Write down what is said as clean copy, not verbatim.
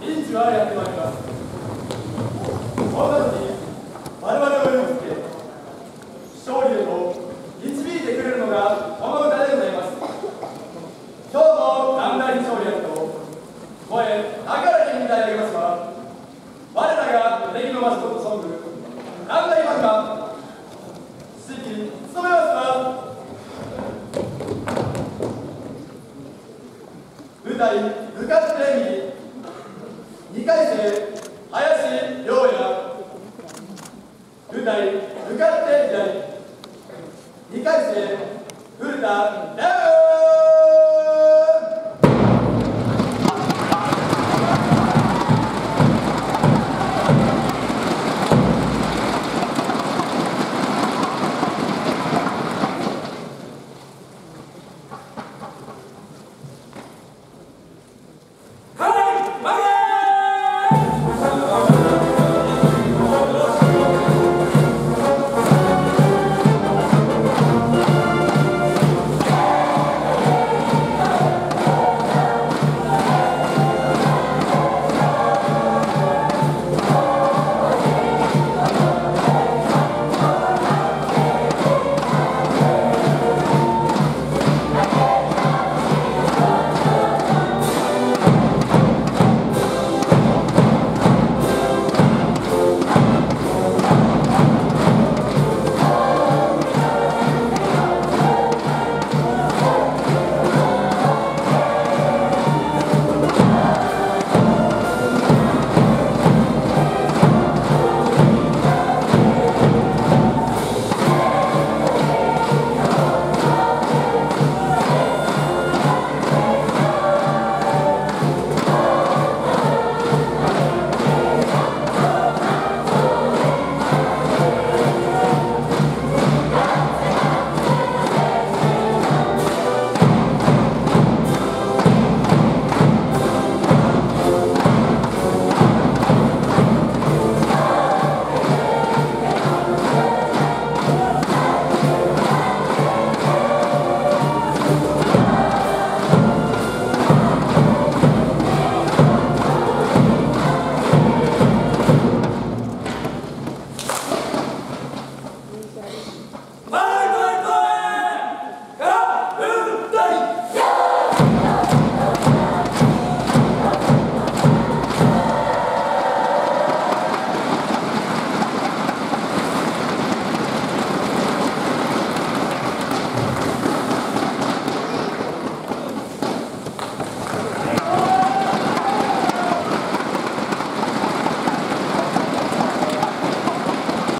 ピンチはやってまいります。こんな時我々を勇気づけ勝利へと導いてくれるのがこの歌でございます。今日も寛大に勝利へと声高らかに歌い上げますが、我らがレギのマスコットソング寛大版が指揮務めますが、舞台向かって右2回生林亮也、舞台向かって左2回生古田大